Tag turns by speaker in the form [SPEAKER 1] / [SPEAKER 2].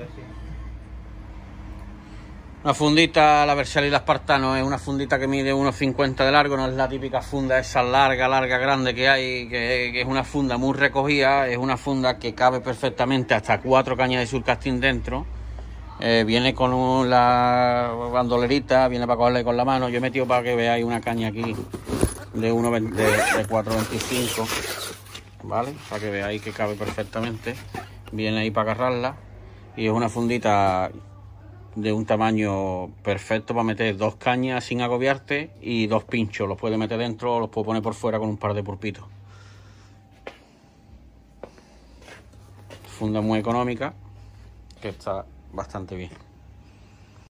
[SPEAKER 1] Una fundita, la Versailles Spartano, es una fundita que mide 1,50 de largo, no es la típica funda esa larga, grande que hay, que es una funda muy recogida, es una funda que cabe perfectamente hasta 4 cañas de surcasting dentro. Viene con la bandolerita, viene para cogerle con la mano. Yo he metido para que veáis una caña aquí de 4,25, ¿vale? Para que veáis que cabe perfectamente. Viene ahí para agarrarla y es una fundita de un tamaño perfecto para meter 2 cañas sin agobiarte y 2 pinchos. Los puedes meter dentro o los puedes poner por fuera con un par de pulpitos. Funda muy económica que está bastante bien.